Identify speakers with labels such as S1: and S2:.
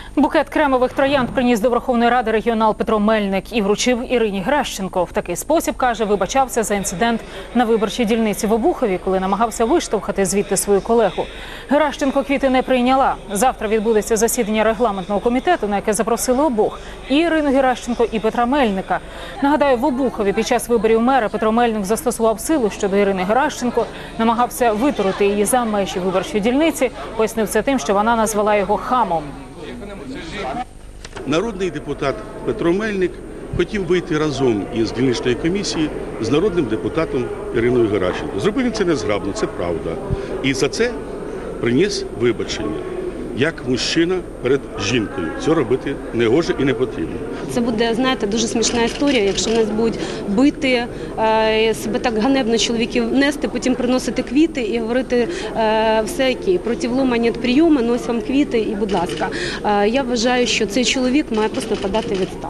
S1: Букет кремових троянд приніс до Верховної Ради регіонал Петро Мельник і вручив Ірині Геращенко. В такий спосіб, каже, вибачався за інцидент на виборчій дільниці в Обухові, коли намагався виштовхати звідти свою колегу. Геращенко квіти не прийняла. Завтра відбудеться засідання регламентного комітету, на яке запросили обох – і Ірину Геращенко, і Петра Мельника. Нагадаю, в Обухові під час виборів мера Петро Мельник застосував силу щодо Ірини Геращенко, намагався витурити її за межі виборчої дільниці, пояснив це тим, що вона назвала його хамом.
S2: Народний депутат Петро Мельник хотів вийти разом із дільничної комісії з народним депутатом Іриною Геращенко. Зробив він це незграбно, це правда. І за це приніс вибачення, як мужчина перед жінкою. Цього робити не гоже і не потрібно.
S3: Це буде, знаєте, дуже смішна історія, якщо нас будуть бити, себе так ганебно чоловіків нести, потім приносити квіти і говорити все окей, проти влома нет прийому, нось вам квіти і будь ласка. Я вважаю, що цей чоловік має просто подати відставку.